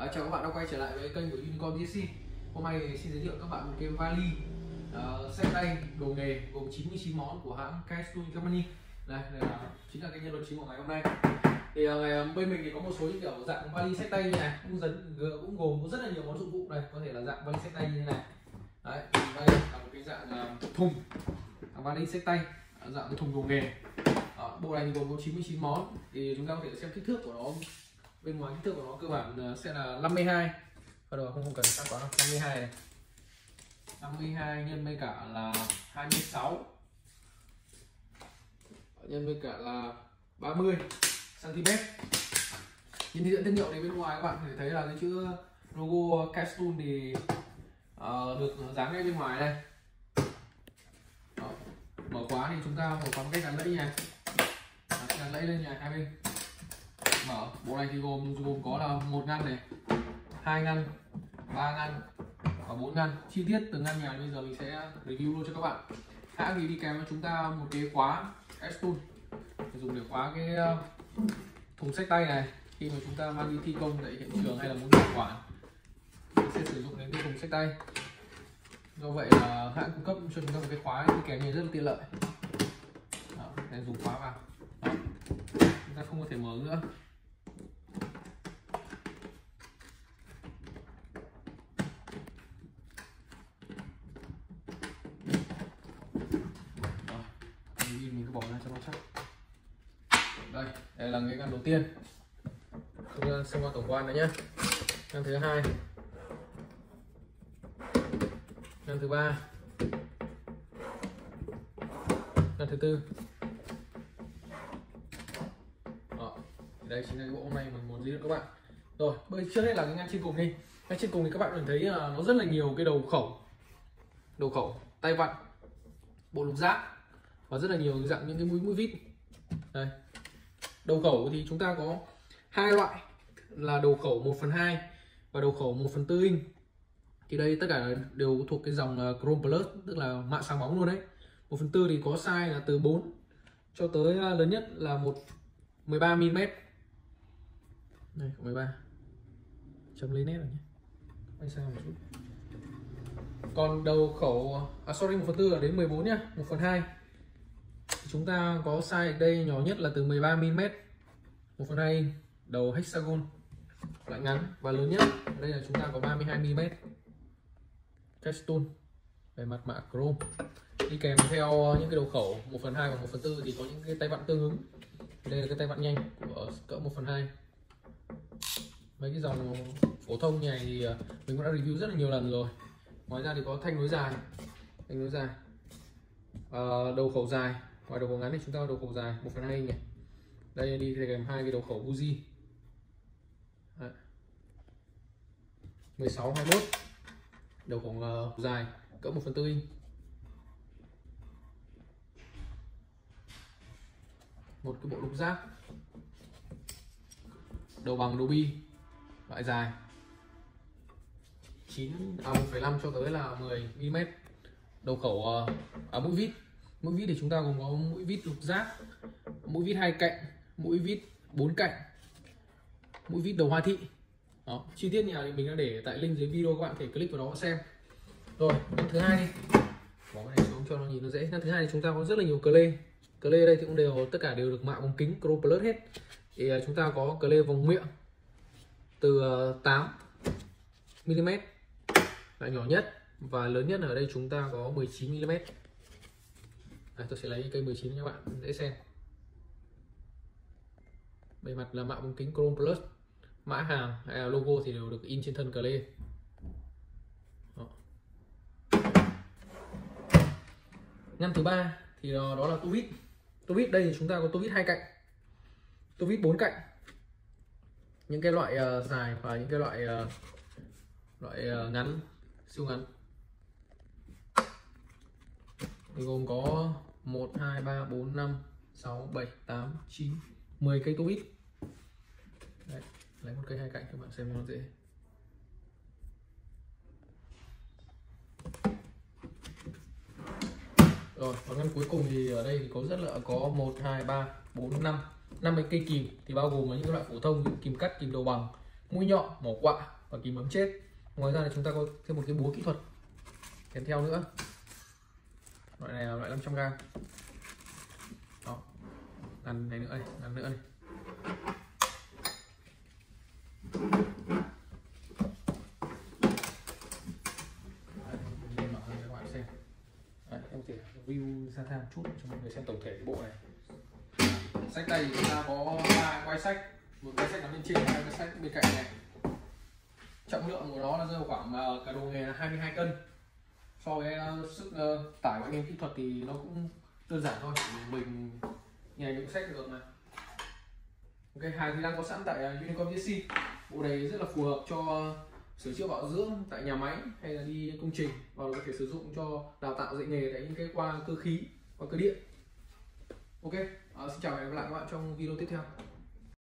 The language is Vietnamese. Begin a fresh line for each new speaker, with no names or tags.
Chào các bạn đã quay trở lại với kênh của Unicorn GC. Hôm nay thì xin giới thiệu các bạn một cái vali xách tay đồ nghề gồm 99 món của hãng Keystone Company. Đây là chính là cái nhân vật chính của ngày hôm nay. Thì ngày bên mình thì có một số những kiểu dạng vali xách tay như này, cũng gồm rất là nhiều món dụng cụ. Đây có thể là dạng vali xách tay như thế này. Đấy, đây là một cái dạng thùng vali xách tay dạng cái thùng đồ nghề. Bộ này thì gồm có 99 món. Thì chúng ta có thể xem kích thước của nó. Bên ngoài kích thước của nó cơ bản sẽ là 52. Rồi không cần sắc quá, 52 này. 52 nhân với cả là 26 nhân với cả là 30 cm. Nhìn thị diện thương hiệu này bên ngoài các bạn có thể thấy là cái chữ logo Keystone thì được dán ngay bên ngoài đây. Đó. Mở khóa thì chúng ta mở khóa cách gắn lẫy nha, gắn lẫy lên nhà hai bên. Mở bộ này thì gồm có là 1 ngăn này, 2 ngăn, 3 ngăn và 4 ngăn. Chi tiết từng ngăn nhà bây giờ mình sẽ review luôn cho các bạn. Hãng thì đi kèm với chúng ta một cái khóa Keystone dùng để khóa cái thùng xách tay này. Khi mà chúng ta mang đi thi công tại hiện trường hay là muốn bảo quản sẽ sử dụng đến cái thùng xách tay. Do vậy là hãng cung cấp cho chúng ta một cái khóa đi kèm này rất là tiện lợi. Đó, để dùng khóa vào. Đó. Chúng ta không có thể mở nữa. Mình cứ bỏ ra cho nó chắc. Đây là cái ngăn đầu tiên. Chúng ta xem qua tổng quan nữa nhé. Ngăn thứ hai, ngăn thứ ba, ngăn thứ tư. Đây chính là cái bộ hôm nay mình muốn giới thiệu các bạn. Rồi, bây trước hết là cái ngăn trên cùng đi. Ngăn trên cùng thì các bạn nhìn thấy là nó rất là nhiều cái đầu khẩu, tay vặn, bộ lục giác và rất là nhiều dạng những cái mũi vít. Đây. Đầu khẩu thì chúng ta có hai loại là đầu khẩu 1/2 và đầu khẩu 1/4 inch. Thì đây tất cả đều thuộc cái dòng Chrome Plus, tức là mạ sáng bóng luôn đấy. 1/4 thì có size là từ 4 cho tới lớn nhất là 13 mm. Đây, 13. Chấm lấy nét rồi nhé. Quay sang một chút. Còn đầu khẩu 1/4 là đến 14 nhá, 1/2. Chúng ta có size ở đây nhỏ nhất là từ 13 mm, 1/2 inch, đầu hexagon loại ngắn, và lớn nhất ở đây là chúng ta có 32 mm. Keystone về mặt mạ chrome. Đi kèm theo những cái đầu khẩu 1/2 và 1/4 thì có những cái tay vặn tương ứng. Đây là cái tay vặn nhanh của cỡ 1/2. Mấy cái dòng phổ thông này thì mình cũng đã review rất là nhiều lần rồi. Ngoài ra thì có thanh nối dài, đầu khẩu dài. Ngoài đầu khẩu ngắn thì chúng ta có đầu khẩu dài 1/2 inch này. Đây đi kèm hai cái đầu khẩu Uzi 16, 21, đầu khẩu dài cỡ 1/4 inch. Một cái bộ lục giác đầu bằng đầu bi loại dài 1,5 cho tới là 10 mm. Đầu khẩu mũi vít thì chúng ta gồm có mũi vít lục giác, mũi vít 2 cạnh, mũi vít 4 cạnh, mũi vít đầu hoa thị. Đó, chi tiết nhà thì mình đã để tại link dưới video, các bạn có thể click vào đó xem. Rồi, ngăn thứ hai đi. Bỏ cái này xuống cho nó nhìn nó dễ. Ngăn thứ hai thì chúng ta có rất là nhiều cờ lê. Cờ lê đây thì cũng tất cả đều được mạ bằng kính Chrome Plus hết. Thì chúng ta có cờ lê vòng miệng từ 8 mm loại nhỏ nhất, và lớn nhất ở đây chúng ta có 19 mm. Tôi sẽ lấy cây 19 cho các bạn dễ xem. Bề mặt là mạ bằng kính Chrome Plus, mã hàng hay là logo thì đều được in trên thân cờ lê. Ngăn thứ ba thì đó là tô vít. Tô vít đây thì chúng ta có tô vít 2 cạnh, tô vít 4 cạnh, những cái loại dài và những cái loại ngắn, siêu ngắn. Thì gồm có 1, 2, 3, 4, 5, 6, 7, 8, 9, 10 cây tô vít. Đấy, lấy một cây 2 cạnh cho bạn xem nó dễ. Rồi, và ngăn cuối cùng thì ở đây thì có 1, 2, 3, 4, 5 cái cây kìm, thì bao gồm những loại phổ thông như kìm cắt, kìm đầu bằng, mũi nhọn, mỏ quạ và kìm bấm chết. Ngoài ra là chúng ta có thêm một cái búa kỹ thuật kèm theo nữa. Loại này là loại 500g. Đó, lần này nữa đây, lần nữa đây. Mở cho các bạn xem. Đấy, em có thể review ra tham chút cho mọi người xem tổng thể cái bộ này. Sách tay thì chúng ta có 3 quai sách, một quai sách nằm bên trên, 2 quai sách bên cạnh này. Trọng lượng của nó là rơi vào khoảng cả đồ nghề là 22 cân. So với sức tải của anh em kỹ thuật thì nó cũng đơn giản thôi, mình nhảy những sách được mà. Ok, hàng thì đang có sẵn tại Unicom GC. Bộ này rất là phù hợp cho sửa chữa bảo dưỡng tại nhà máy hay là đi công trình, và có thể sử dụng cho đào tạo dạy nghề tại những cái qua cơ khí, qua cơ điện. Ok, xin chào và hẹn gặp lại các bạn trong video tiếp theo.